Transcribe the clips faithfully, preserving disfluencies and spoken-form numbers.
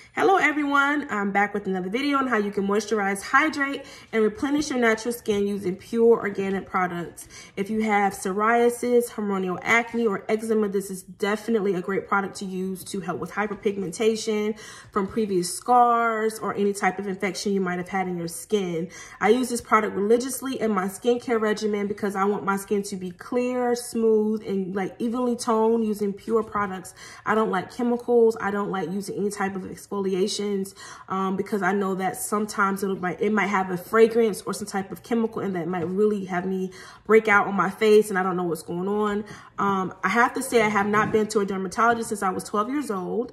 Hello everyone, I'm back with another video on how you can moisturize, hydrate, and replenish your natural skin using pure organic products. If you have psoriasis, hormonal acne, or eczema, this is definitely a great product to use to help with hyperpigmentation from previous scars or any type of infection you might have had in your skin. I use this product religiously in my skincare regimen because I want my skin to be clear, smooth, and like evenly toned using pure products. I don't like chemicals. I don't like using any type of exfoliation Um, because I know that sometimes it might, it might have a fragrance or some type of chemical and that might really have me break out on my face and I don't know what's going on. Um, I have to say I have not been to a dermatologist since I was twelve years old.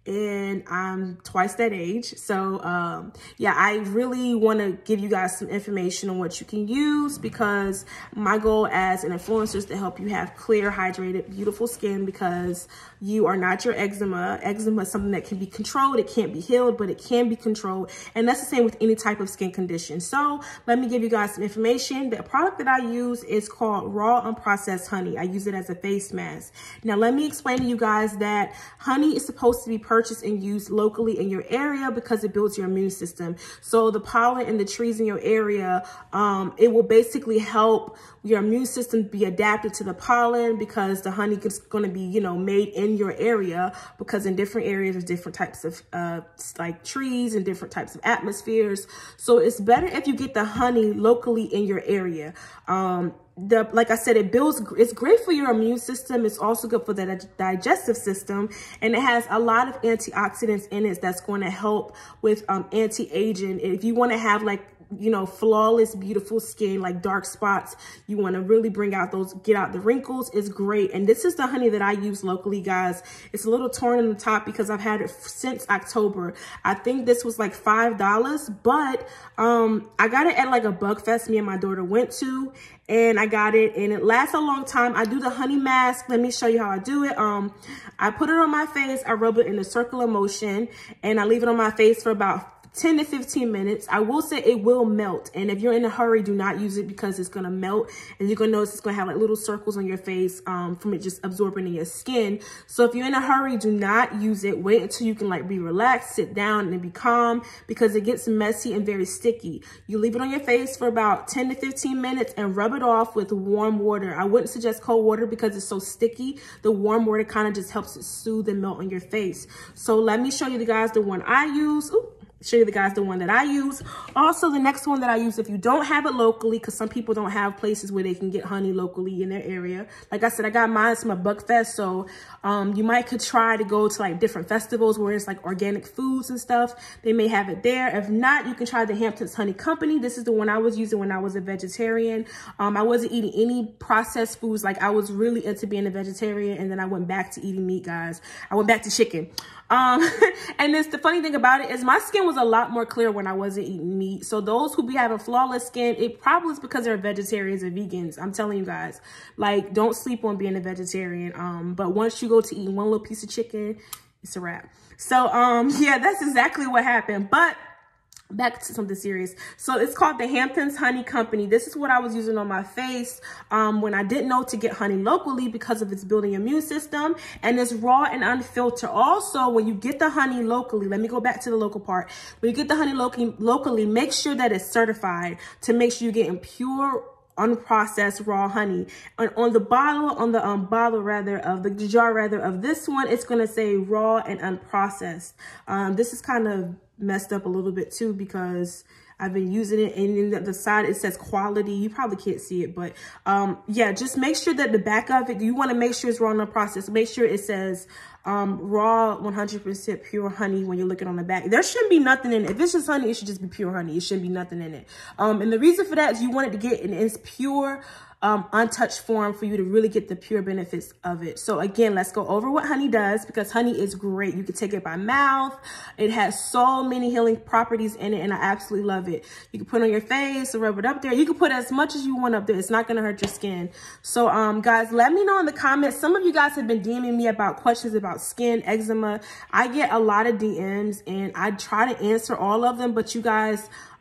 And I'm twice that age. So, um, yeah, I really want to give you guys some information on what you can use because my goal as an influencer is to help you have clear, hydrated, beautiful skin because you are not your eczema. Eczema is something that can be controlled. It can't be healed, but it can be controlled. And that's the same with any type of skin condition. So let me give you guys some information. The product that I use is called Raw Unprocessed Honey. I use it as a face mask. Now, let me explain to you guys that honey is supposed to be purchased and used locally in your area because it builds your immune system. So the pollen and the trees in your area, um, it will basically help your immune system be adapted to the pollen because the honey is going to be, you know, made in your area because in different areas there's different types of uh, like trees and different types of atmospheres. So it's better if you get the honey locally in your area. Um, The, like I said, it builds, it's great for your immune system. It's also good for the digestive system. And it has a lot of antioxidants in it that's going to help with um, anti-aging. If you want to have like, you know, flawless, beautiful skin, like dark spots, you want to really bring out those, get out the wrinkles, it's great. And this is the honey that I use locally, guys. It's a little torn in the top because I've had it since October. I think this was like five dollars, but um, I got it at like a bug fest me and my daughter went to, and I got it and it lasts a long time. I do the honey mask. Let me show you how I do it. Um, I put it on my face. I rub it in a circular motion and I leave it on my face for about ten to fifteen minutes. I will say it will melt. And if you're in a hurry, do not use it because it's going to melt. And you're going to notice it's going to have like little circles on your face um, from it just absorbing in your skin. So if you're in a hurry, do not use it. Wait until you can like be relaxed, sit down and be calm because it gets messy and very sticky. You leave it on your face for about ten to fifteen minutes and rub it off with warm water. I wouldn't suggest cold water because it's so sticky. The warm water kind of just helps it soothe and melt on your face. So let me show you the guys the one I use. Ooh. Show you the guys the one that I use. Also, the next one that I use, if you don't have it locally, because some people don't have places where they can get honey locally in their area. Like I said, I got mine from a Buck Fest, so um, you might could try to go to like different festivals where it's like organic foods and stuff. They may have it there. If not, you can try the Hamptons Honey Company. This is the one I was using when I was a vegetarian. Um, I wasn't eating any processed foods. Like I was really into being a vegetarian, and then I went back to eating meat, guys. I went back to chicken. Um, and this, the funny thing about it is my skin was a lot more clear when I wasn't eating meat. So those who be having flawless skin, it probably is because they're vegetarians or vegans. I'm telling you guys, like, don't sleep on being a vegetarian. Um, but once you go to eating one little piece of chicken, it's a wrap. So, um, yeah, that's exactly what happened. But back to something serious. So it's called the Hamptons Honey Company. This is what I was using on my face um, when I didn't know to get honey locally because of its building immune system. And it's raw and unfiltered. Also, when you get the honey locally, let me go back to the local part. When you get the honey locally, locally, make sure that it's certified to make sure you're getting pure, unprocessed raw honey. And on the bottle, on the um, bottle rather of the jar rather of this one, it's going to say raw and unprocessed. Um, this is kind of messed up a little bit too because I've been using it, and in the side it says quality. You probably can't see it, but um yeah, just make sure that the back of it, you want to make sure it's raw and unprocessed. Make sure it says um raw one hundred percent pure honey when you're looking on the back. There shouldn't be nothing in it. If it's just honey, it should just be pure honey. It shouldn't be nothing in it. Um and the reason for that is you want it to get in its pure Um, untouched form for you to really get the pure benefits of it. So again, let's go over what honey does because honey is great. You can take it by mouth. It has so many healing properties in it and I absolutely love it. You can put it on your face or rub it up there. You can put as much as you want up there. It's not going to hurt your skin. So um, guys, let me know in the comments. Some of you guys have been DMing me about questions about skin, eczema. I get a lot of D Ms and I try to answer all of them, but you guys,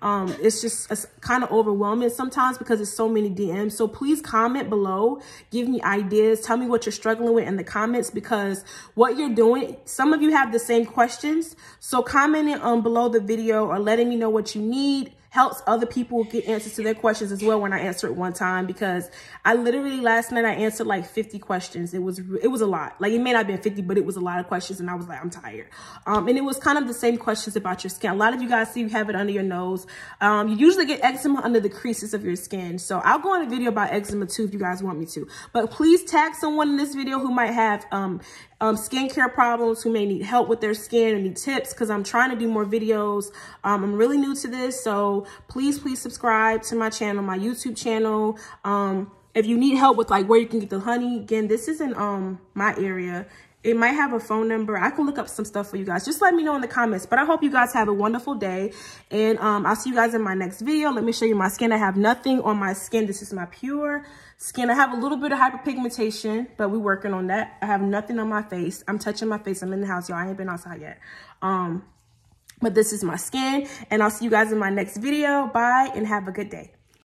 Um, it's just it's kind of overwhelming sometimes because there's so many D Ms. So please comment below, give me ideas, tell me what you're struggling with in the comments, because what you're doing, some of you have the same questions. So commenting um, below the video or letting me know what you need helps other people get answers to their questions as well when I answer it one time, because I literally last night I answered like fifty questions. It was it was a lot. Like, it may not have been fifty, but it was a lot of questions, and I was like, I'm tired. Um, and it was kind of the same questions about your skin. A lot of you guys see you have it under your nose. Um, you usually get eczema under the creases of your skin. So I'll go on a video about eczema too if you guys want me to. But please tag someone in this video who might have um, Um, skincare problems, who may need help with their skin or need tips, because I'm trying to do more videos. Um, I'm really new to this, so please, please subscribe to my channel, my YouTube channel. Um, if you need help with like where you can get the honey, again, this is in um my area. It might have a phone number. I can look up some stuff for you guys. Just let me know in the comments. But I hope you guys have a wonderful day. And um, I'll see you guys in my next video. Let me show you my skin. I have nothing on my skin. This is my pure skin. I have a little bit of hyperpigmentation, but we're working on that. I have nothing on my face. I'm touching my face. I'm in the house, y'all. I ain't been outside yet. Um, but this is my skin. And I'll see you guys in my next video. Bye, and have a good day.